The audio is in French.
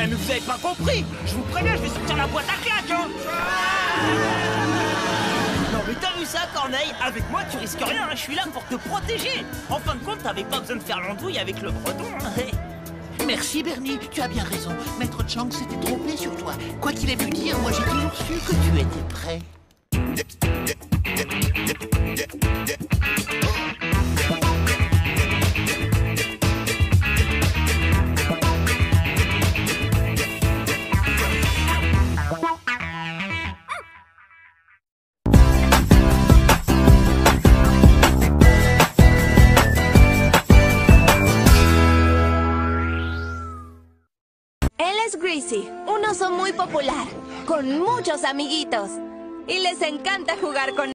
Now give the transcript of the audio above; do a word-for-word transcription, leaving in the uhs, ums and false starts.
mais vous avez pas compris. Je vous préviens, je vais sortir la boîte à claques, hein. Non mais t'as vu ça, Corneille? Avec moi, tu risques rien, hein. Je suis là pour te protéger. En fin de compte, t'avais pas besoin de faire l'andouille avec le breton, hein. Merci Bernie, tu as bien raison. Maître Chang s'était trompé sur toi. Quoi qu'il ait pu dire, moi j'ai toujours su que tu étais prêt. Él es Greasy, un oso muy popular, con muchos amiguitos. Y les encanta jugar con